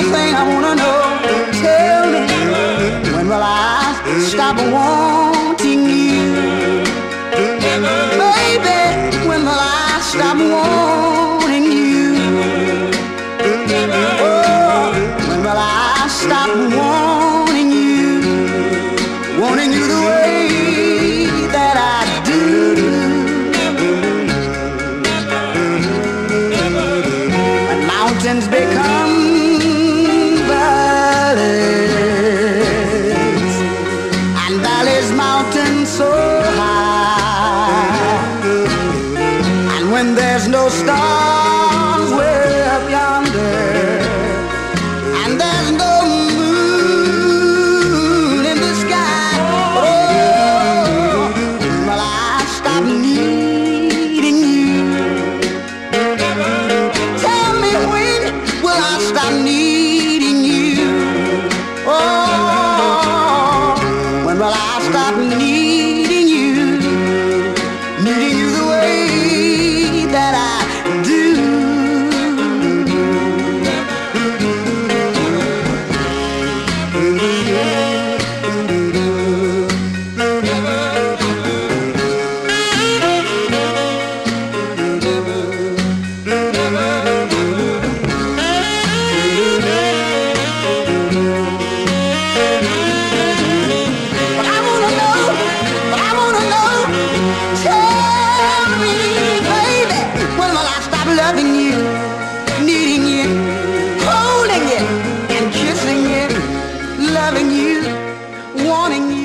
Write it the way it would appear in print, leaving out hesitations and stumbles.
thing I wanna know. Tell me, when will I stop wanting you? Baby, when will I stop wanting you? Oh, when will I stop wanting you? Wanting you the way that I do. When mountains become valleys, and valleys mountains so high, and when there's no stars way up yonder, and there's no moon in the sky, oh, will I stop needing you? Tell me, when will I stop needing you? Oh, when will I stop needing you? Needing you the way that I do. Loving you, needing you, holding you, and kissing you, loving you, wanting you.